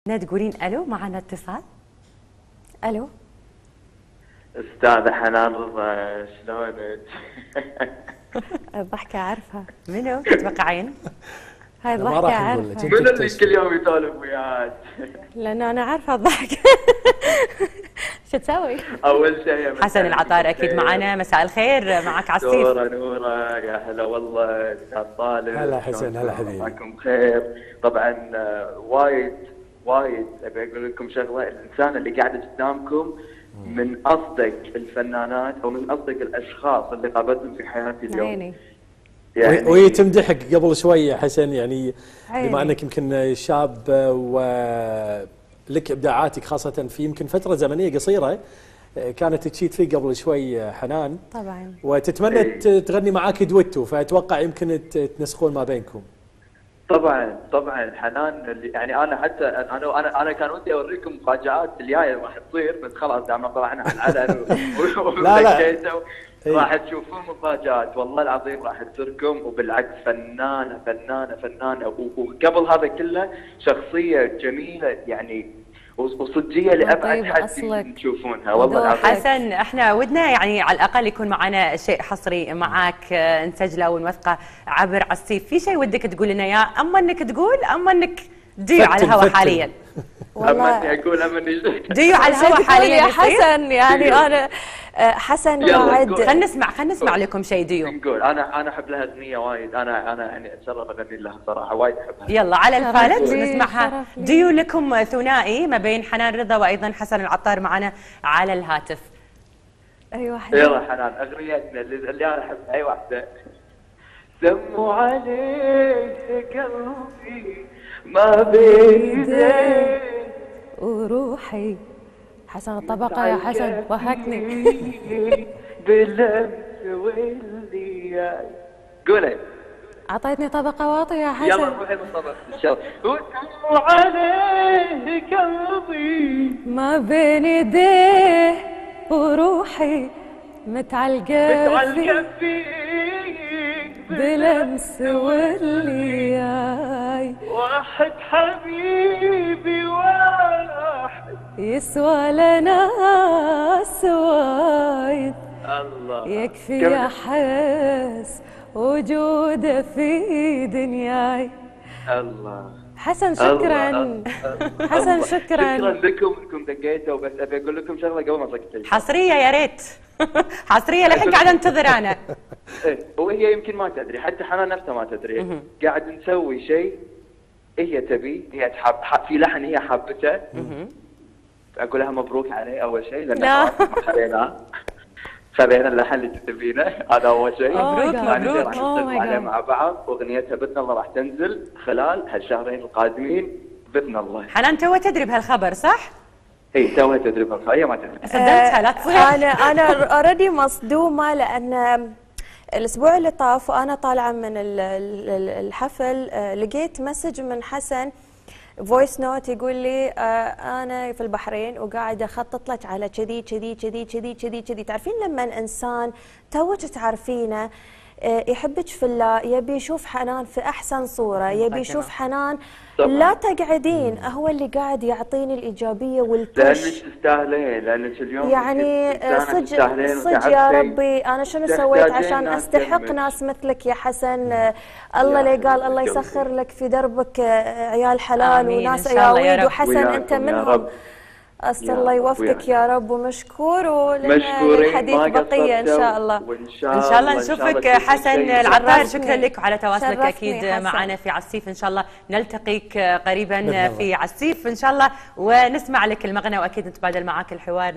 تقولين الو، معنا اتصال. الو استاذة حنان رضا، شلونك؟ الضحكة عارفة منو تتوقعين؟ هاي ما الضحكة راح نقول لك. عارفة من اللي كل يوم يسولف وياك؟ لأنه أنا عارفة الضحكة. شو تسوي؟ اول شيء حسن العطار اكيد معنا. مساء الخير، معك عسيف. نورة يا هلا والله استاذ طالب. هلا حسن، هلا حبيبي. معكم بخير. طبعا وايد ابي اقول لكم شغله، الانسان اللي قاعد قدامكم من اصدق الفنانات او من اصدق الاشخاص اللي قابلتهم في حياتي اليوم. يعني وهي تمدحك قبل شوي حسن، يعني بما انك يمكن شاب ولك ابداعاتك خاصه في يمكن فتره زمنيه قصيره كانت تشيد فيك قبل شوي حنان طبعا، وتتمنى تغني معاك دويتو، فاتوقع يمكن تنسقون ما بينكم. طبعا حنان، يعني انا حتى انا كان ودي اوريكم مفاجآت الجايه راح تصير، بس خلاص دام طلعنا على العلن لا راح تشوفون مفاجآت والله العظيم راح تصيركم، وبالعكس فنانه وقبل هذا كله شخصيه جميله يعني وصدقيه لابعد حد تشوفونها والله العظيم. حسن احنا ودنا يعني على الاقل يكون معنا شيء حصري معاك نسجله ونوثقه عبر عسيف. في شيء ودك تقول لنا اياه، اما انك تقول اما انك ديو على الهواء حاليا؟ اما اني اقول اما اني ديو على الهواء حاليا يا حسن. يعني انا حسن قاعد خلينا نسمع لكم شيء ديو. نقول انا احب لها اغنيه وايد، انا يعني اتشرف اغني لها صراحه، وايد احبها. يلا على الفالت نسمعها. ديو لكم ثنائي ما بين حنان رضا وايضا حسن العطار معنا على الهاتف. ايوه يلا حنان، اغنيتنا اللي انا احبها اي واحده. سموا عليك قلبي ما بين يديك وروحي. حسن الطبقة يا حسن وهكني. باللمس واللي قولي اعطيتني طبقة واطية يا حسن. يلا روحي من طبق ان شاء الله. وسموا عليه قلبي ما بين يديه وروحي متعلقة فيك بلمس واللي واحد حبيبي واحد يسوى لنا وايد. الله يكفي يا حس وجوده في دنياي. الله حسن شكرا. حسن شكرا لكم انكم دقيتوا، بس ابي اقول لكم شغله قبل ما اسكت. حصريه يا ريت. حصريه للحين قاعده انتظر انا. وهي يمكن ما تدري، حتى حنان نفسها ما تدري. قاعد نسوي شيء هي تبي، هي تحب في لحن هي حابته. اقول لها مبروك عليه اول شيء، لان ما خلينا اللحن اللي تبينه، هذا اول شيء. مبروك راح نشتغل عليه مع بعض، واغنيتها باذن الله راح تنزل خلال هالشهرين القادمين باذن الله. حنان تو تدري بهالخبر صح؟ اي توها تدري بهالخبر، هي ما تدري. صدقتها لا تصير. انا اوريدي مصدومه، لان الاسبوع اللي طاف وانا طالعه من الحفل لقيت مسج من حسن فويس نوت يقول لي انا في البحرين وقاعده اخطط لك على كذي كذي كذي كذي كذي كذي. تعرفين لما انسان توك تعرفينه يحبك في الله، يبي يشوف حنان في احسن صوره، يبي يشوف حنان لا تقعدين، هو اللي قاعد يعطيني الايجابيه والبوش. لانك تستاهلين، لانك اليوم يعني صدق يا ربي انا شنو سويت عشان استحق ناس مثلك يا حسن. الله اللي قال الله يسخر لك في دربك عيال حلال وناس ياويد، وحسن انت منهم. أسأل الله يوفقك يا رب، ومشكور، وللحديث بقية إن شاء الله. إن شاء الله نشوفك حسن العطار. شكرا لك وعلى تواصلك أكيد معنا في عسيف. إن شاء الله نلتقيك قريبا في عسيف إن شاء الله، ونسمع لك المغنى وأكيد نتبادل معك الحوار.